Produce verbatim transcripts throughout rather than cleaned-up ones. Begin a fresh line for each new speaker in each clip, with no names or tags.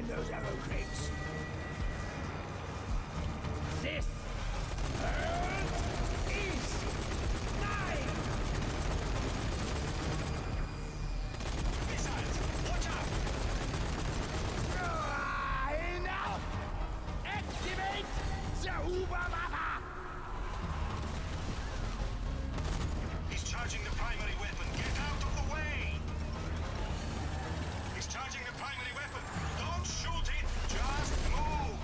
those arrow crates. This is mine.
Missiles! Watch out!
Ah, enough! Activate the Uberwaffe!
He's charging the primary weapon. Get out of the way! He's charging the primary weapon. Don't shoot it! Just move!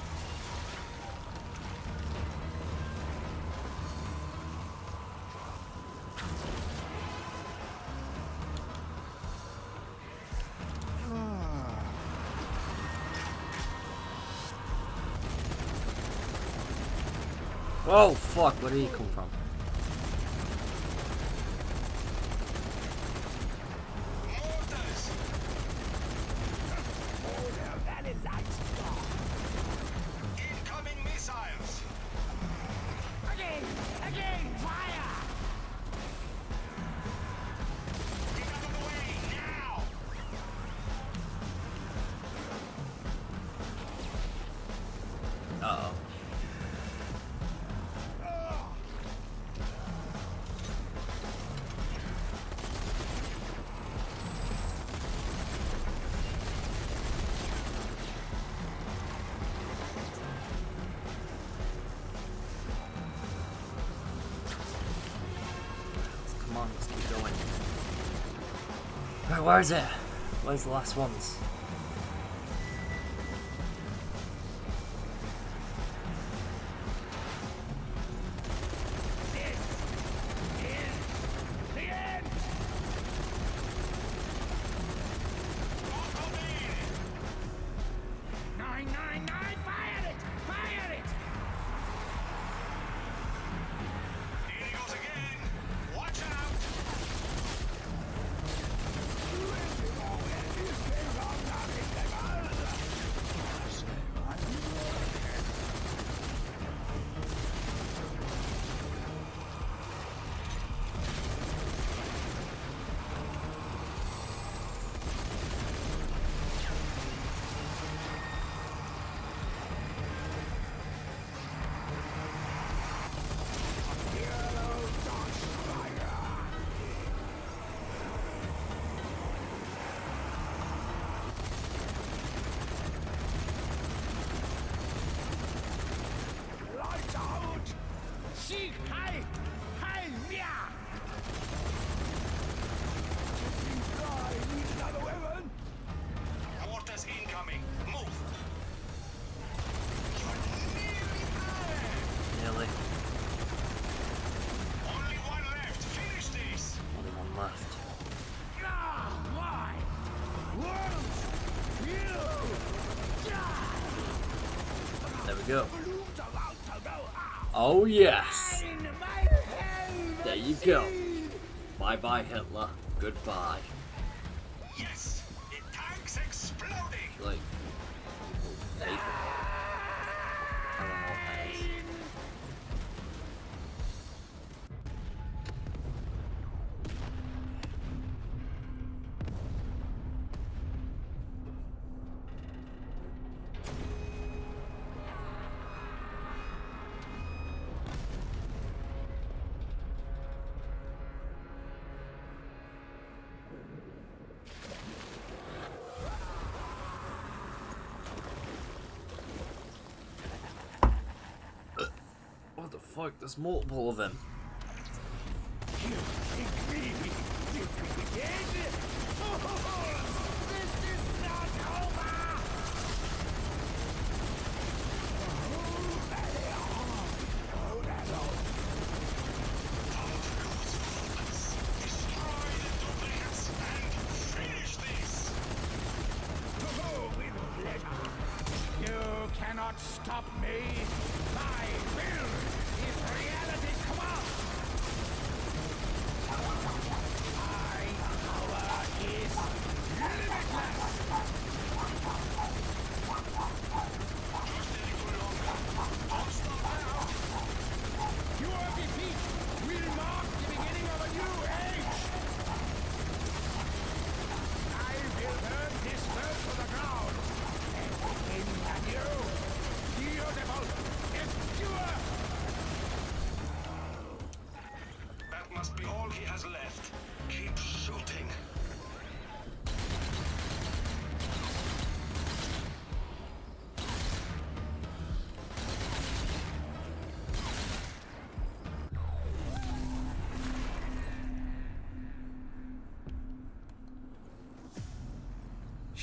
Oh fuck, where did he come from?
Mortars!
Order valid lights.
Incoming missiles!
Again! Again! Fire!
Get out of the way, now!
Uh oh. Come on, let's keep going. Right, where is it? Where's the last ones?
This is the end! Nine, nine, nine! Fire it! Fire it!
Here he goes again! Watch out!
Lights out! Sieg Heil! Heil mir! This guy needs another weapon!
Mortars incoming! Move! You're nearly there!
Nearly.
Only one left! Finish this!
Only one left.
Ah, why? Won't you die?
There we go.
Balloons about to go out!
Oh yes!
In my helmet!
There you go. Bye bye Hitler. Goodbye.
Yes! The tank's exploding!
Like, paper. I don't know what that is. What the fuck? There's multiple of them.
You think me defeated? Oh, this is not over! Oh, Valiant! Oh, Valiant!
Destroy the duplicates and finish this!
Oh, with pleasure! You cannot stop me! My will is reality's command! My power is limitless!
Just a little longer. Don't stop now!
Your defeat will mark the beginning of a new age! I will burn this world to the ground and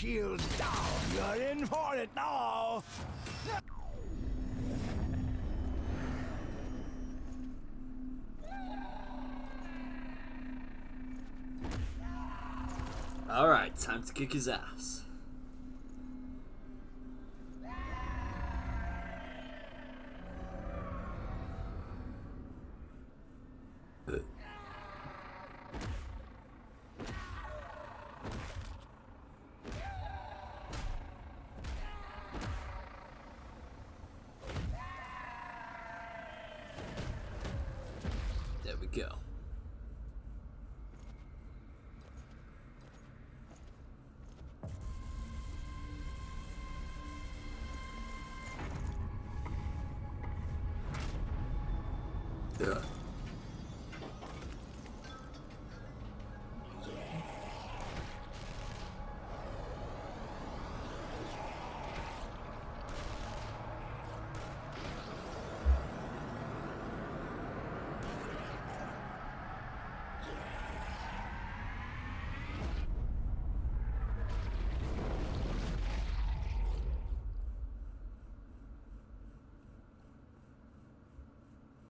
shields down. You're in for it now.
Alright, time to kick his ass. There we go. Yeah.